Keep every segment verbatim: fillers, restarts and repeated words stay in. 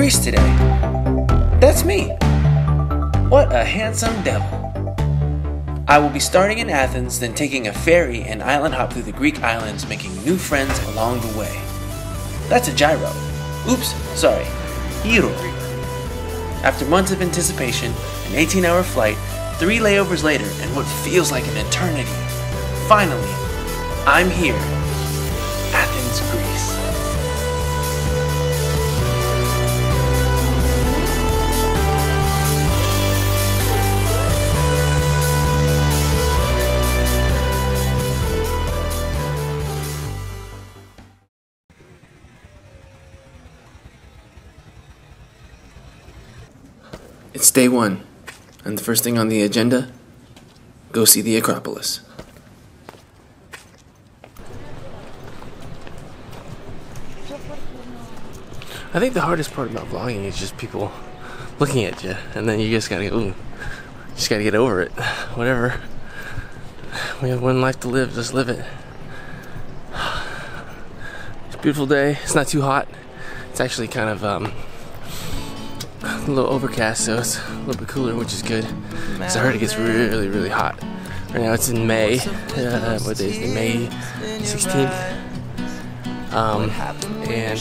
Greece today. That's me. What a handsome devil. I will be starting in Athens, then taking a ferry and island hop through the Greek islands, making new friends along the way. That's a gyro. Oops, sorry. Gyro. After months of anticipation, an eighteen hour flight, three layovers later, and what feels like an eternity, finally, I'm here. Athens, Greece. It's day one, and the first thing on the agenda, go see the Acropolis. I think the hardest part about vlogging is just people looking at you, and then you just gotta go, ooh, just gotta get over it. Whatever. We have one life to live, just live it. It's a beautiful day, it's not too hot. It's actually kind of, um, a little overcast, so it's a little bit cooler, which is good. Because I heard it gets really, really hot. Right now it's in May. Uh, what day is it? May sixteenth. Um, and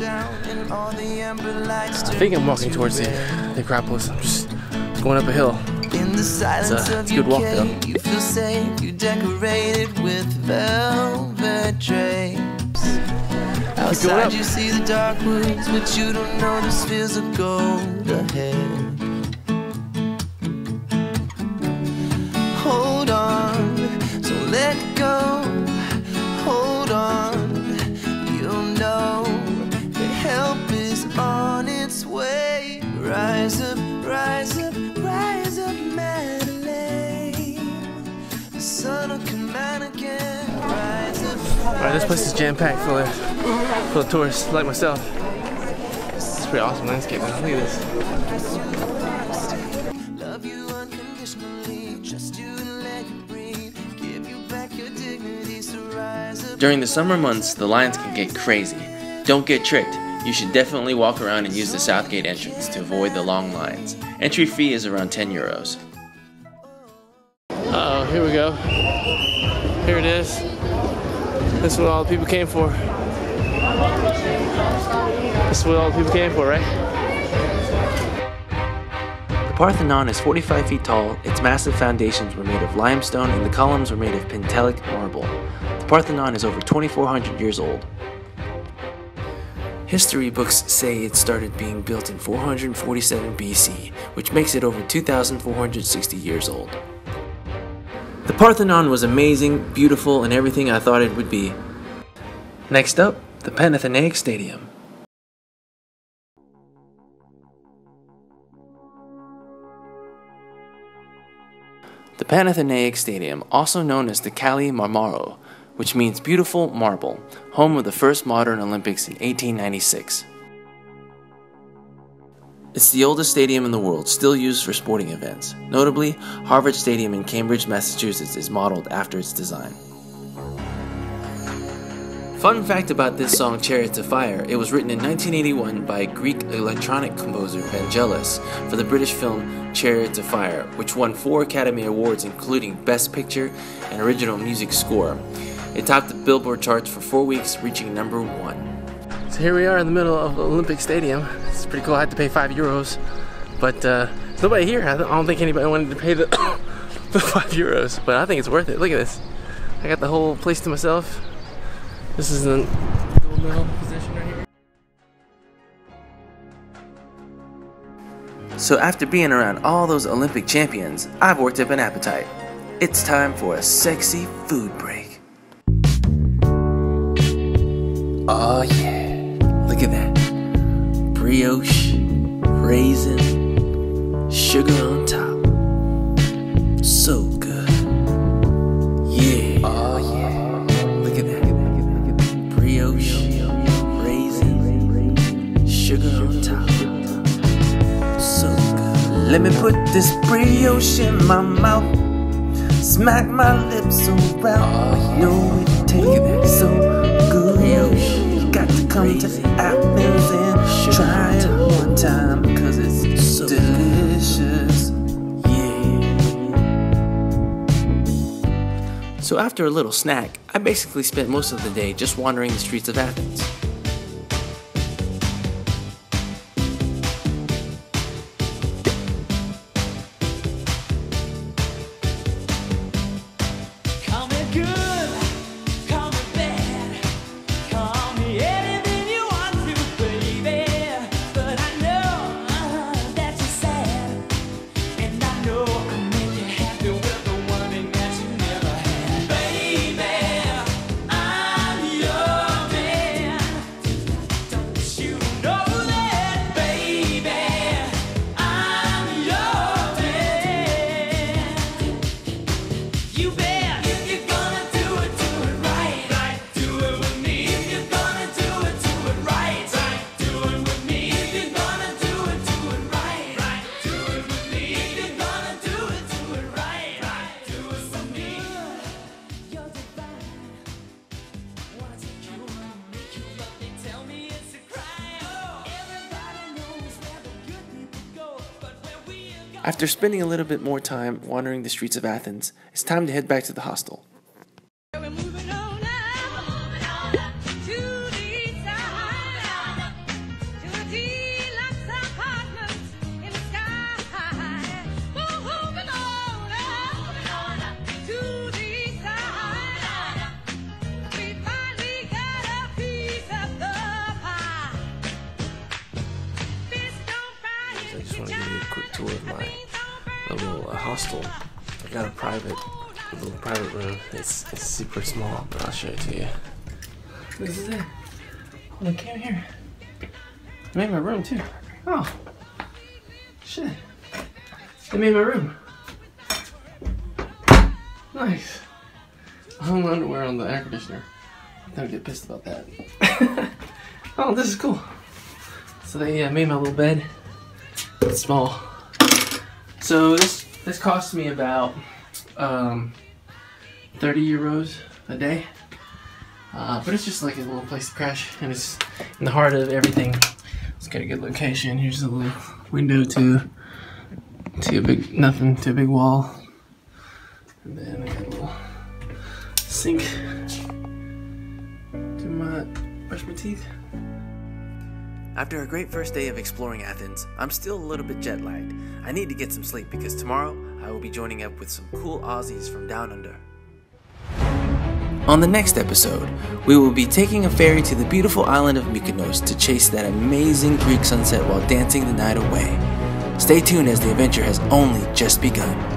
I think I'm walking towards the, the Acropolis. I'm just, just going up a hill. It's a, it's a good walk, though. You feel safe. You decorated with velvet drapes. Outside you see the dark woods, but you don't know this feels of gold ahead. Hold on, so let go. Hold on, you'll know that help is on its way. Rise up, rise up, rise up, Madaleine. The sun will come out again. Rise up. Alright, this place is jam-packed full of, full of tourists like myself. It's a pretty awesome landscape, man. Look at this. During the summer months, the lines can get crazy. Don't get tricked. You should definitely walk around and use the South Gate entrance to avoid the long lines. Entry fee is around ten euros. Uh oh, here we go. Here it is. This is what all the people came for. This is what all the people came for, right? The Parthenon is forty-five feet tall, its massive foundations were made of limestone, and the columns were made of Pentelic marble. The Parthenon is over twenty-four hundred years old. History books say it started being built in four hundred forty-seven B C, which makes it over two thousand four hundred sixty years old. The Parthenon was amazing, beautiful, and everything I thought it would be. Next up, the Panathenaic Stadium. The Panathenaic Stadium, also known as the Kali Marmaro, which means beautiful marble, home of the first modern Olympics in eighteen ninety-six. It's the oldest stadium in the world, still used for sporting events. Notably, Harvard Stadium in Cambridge, Massachusetts is modeled after its design. Fun fact about this song, Chariots of Fire, it was written in nineteen eighty-one by Greek electronic composer Vangelis for the British film Chariots of Fire, which won four Academy Awards including Best Picture and Original Music Score. It topped the Billboard charts for four weeks, reaching number one. So here we are in the middle of the Olympic Stadium. It's pretty cool. I had to pay five euros, but uh, there's nobody here. I don't think anybody wanted to pay the, the five euros, but I think it's worth it. Look at this. I got the whole place to myself. This is the gold medal position right here. So after being around all those Olympic champions, I've worked up an appetite. It's time for a sexy food break. Oh yeah. Look at that. Brioche, raisin, sugar on top. So good. Yeah. Oh yeah. Look at that. Brioche, raisin, sugar on top. So good. Let me put this brioche in my mouth. Smack my lips around. Oh, yeah. No, it tastes so good. Brioche. Got to come to Athens and try it one So after a little snack, I basically spent most of the day just wandering the streets of Athens. After spending a little bit more time wandering the streets of Athens, it's time to head back to the hostel. I just want to give you a quick tour of my little uh, hostel. I got a private, a little private room. It's, it's super small, but I'll show it to you. This is it. Oh, look, came here. I made my room too. Oh, shit! I made my room. Nice. I hung my underwear on the air conditioner. Don't get pissed about that. Oh, this is cool. So they uh, made my little bed. It's small. So this this cost me about um, thirty euros a day. Uh, but it's just like a little place to crash, and it's in the heart of everything. It's got a good location. Here's a little window to to a big nothing to a big wall, and then I got a little sink to my brush my teeth. After a great first day of exploring Athens, I'm still a little bit jet lagged. I need to get some sleep because tomorrow I will be joining up with some cool Aussies from down under. On the next episode, we will be taking a ferry to the beautiful island of Mykonos to chase that amazing Greek sunset while dancing the night away. Stay tuned as the adventure has only just begun.